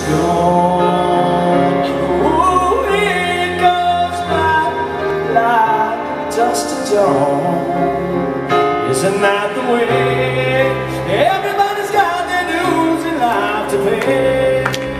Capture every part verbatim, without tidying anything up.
Don't you, it goes by like dust to dawn. Isn't that the way? Everybody's got their dues in life to pay.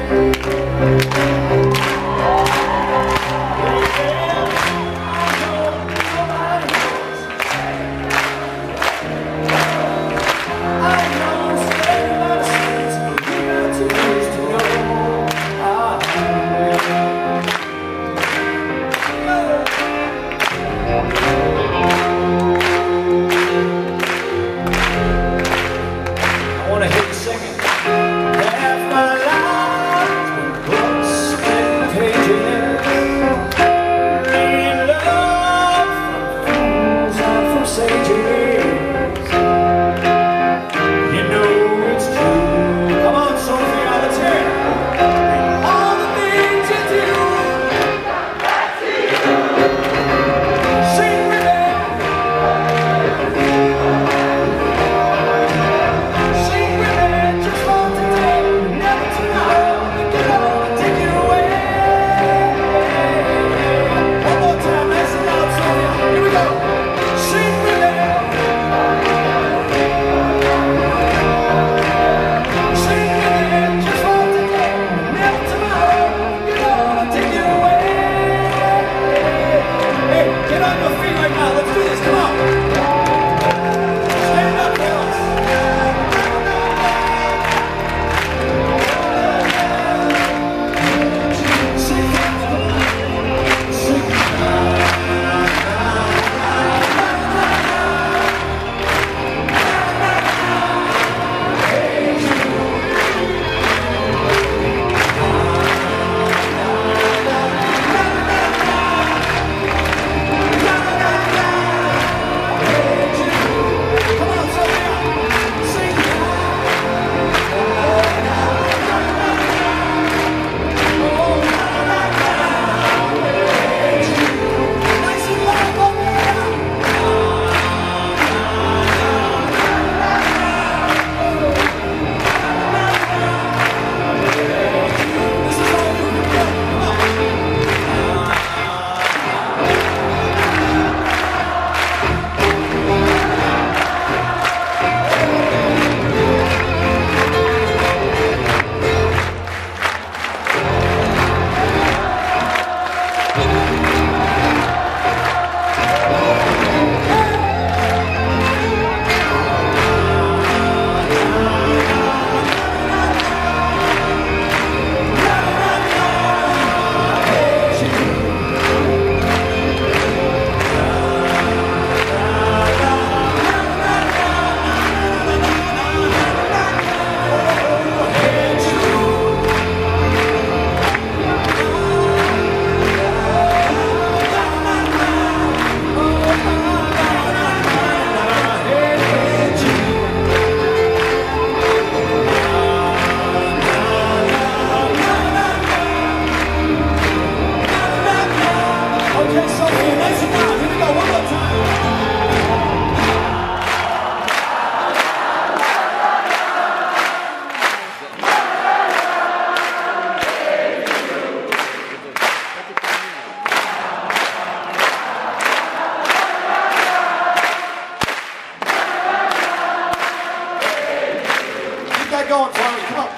Going for me, come on.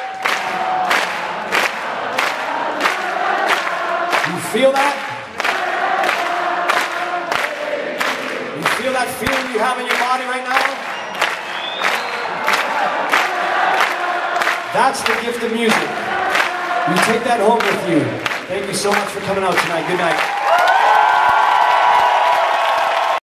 You feel that? You feel that feeling you have in your body right now? That's the gift of music. You take that home with you. Thank you so much for coming out tonight. Good night.